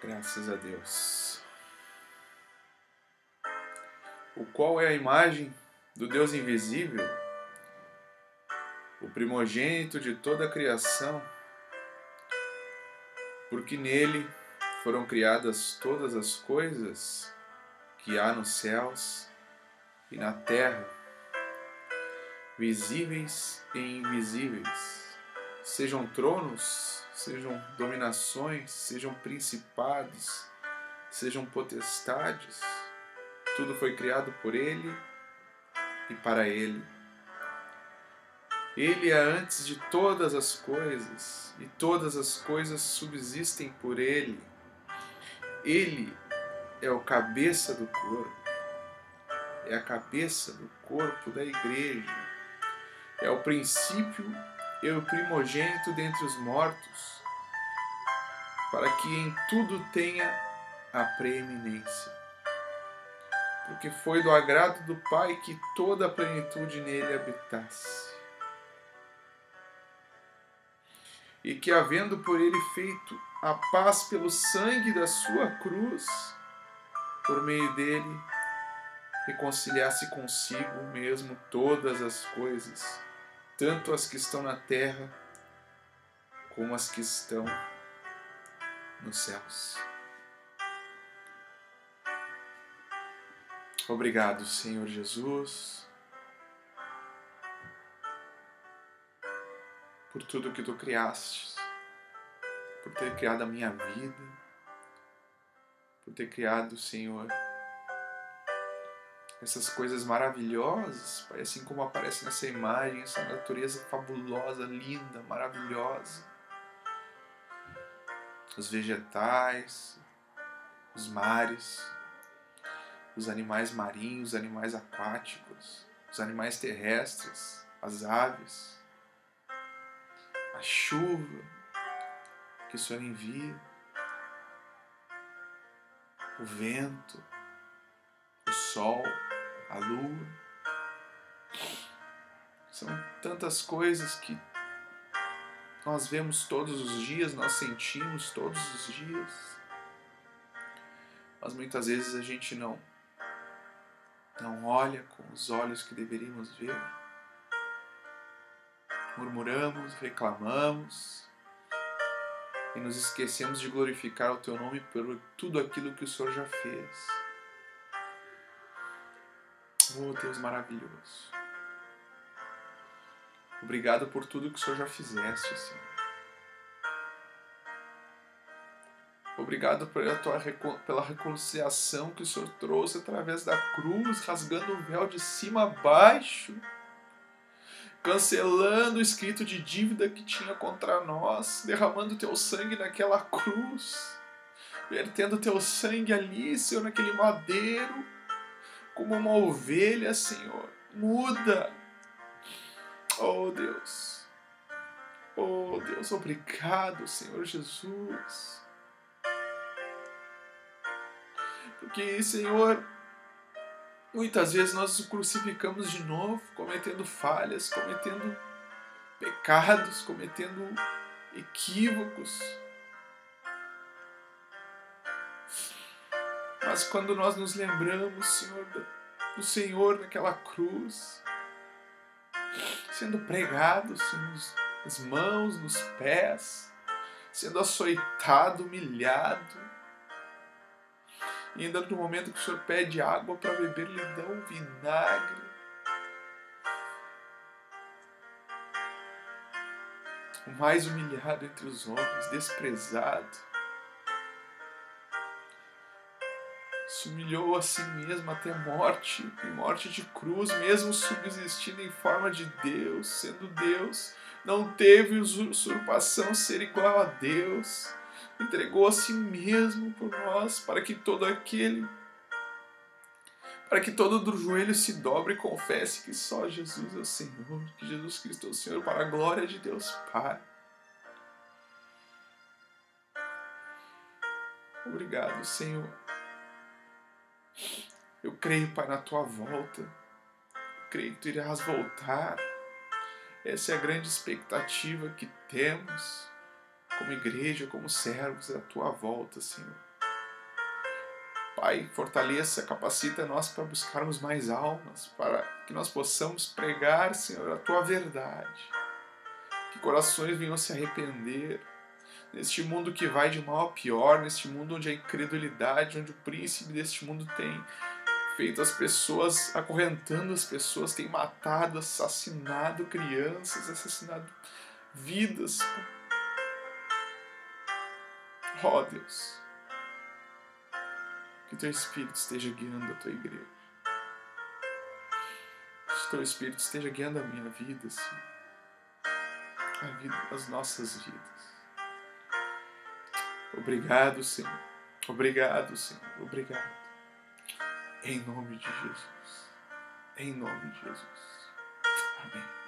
Graças a Deus. O qual é a imagem do Deus invisível, o primogênito de toda a criação, porque nele foram criadas todas as coisas que há nos céus e na terra, visíveis e invisíveis, sejam tronos, sejam dominações, sejam principados, sejam potestades, tudo foi criado por Ele e para Ele. Ele é antes de todas as coisas, e todas as coisas subsistem por Ele. Ele é o cabeça do corpo, é a cabeça do corpo da igreja, é o princípio e o primogênito dentre os mortos, para que em tudo tenha a preeminência. Porque foi do agrado do Pai que toda a plenitude nele habitasse. E que, havendo por ele feito a paz pelo sangue da sua cruz, por meio dele, reconciliasse consigo mesmo todas as coisas, tanto as que estão na terra, como as que estão nos céus. Obrigado, Senhor Jesus, por tudo que Tu criaste, por ter criado a minha vida, por ter criado, Senhor, essas coisas maravilhosas, Pai, assim como aparece nessa imagem, essa natureza fabulosa, linda, maravilhosa. Os vegetais, os mares, os animais marinhos, os animais aquáticos, os animais terrestres, as aves, a chuva que o Senhor envia, o vento, o sol, a lua. São tantas coisas que nós vemos todos os dias, nós sentimos todos os dias, mas muitas vezes a gente não olha com os olhos que deveríamos ver. Murmuramos, reclamamos e nos esquecemos de glorificar o Teu nome por tudo aquilo que o Senhor já fez. Oh, Deus maravilhoso. Obrigado por tudo que o Senhor já fizeste, Senhor. Obrigado pela reconciliação que o Senhor trouxe através da cruz, rasgando o véu de cima a baixo, cancelando o escrito de dívida que tinha contra nós, derramando Teu sangue naquela cruz, vertendo Teu sangue ali, Senhor, naquele madeiro, como uma ovelha, Senhor, muda. Oh Deus, obrigado, Senhor Jesus. Porque, Senhor, muitas vezes nós o crucificamos de novo, cometendo falhas, cometendo pecados, cometendo equívocos. Mas quando nós nos lembramos, Senhor, do Senhor naquela cruz, sendo pregado, Senhor, nas mãos, nos pés, sendo açoitado, humilhado, e ainda no momento que o Senhor pede água para beber, lhe dá um vinagre. O mais humilhado entre os homens, desprezado. Se humilhou a si mesmo até morte, e morte de cruz, mesmo subsistindo em forma de Deus, sendo Deus, não teve usurpação ser igual a Deus. Entregou a si mesmo por nós, para que todo do joelho se dobre e confesse que só Jesus é o Senhor, que Jesus Cristo é o Senhor, para a glória de Deus Pai. Obrigado, Senhor. Eu creio, Pai, na Tua volta. Eu creio que Tu irás voltar. Essa é a grande expectativa que temos como igreja, como servos, é a Tua volta, Senhor. Pai, fortaleça, capacita nós para buscarmos mais almas, para que nós possamos pregar, Senhor, a Tua verdade. Que corações venham se arrepender neste mundo que vai de mal a pior, neste mundo onde a incredulidade, onde o príncipe deste mundo tem feito as pessoas, acorrentando as pessoas, tem matado, assassinado crianças, assassinado vidas. Ó Deus, que Teu Espírito esteja guiando a Tua igreja. Que Teu Espírito esteja guiando a minha vida, Senhor. A vida, as nossas vidas. Obrigado, Senhor. Obrigado, Senhor. Obrigado. Em nome de Jesus. Em nome de Jesus. Amém.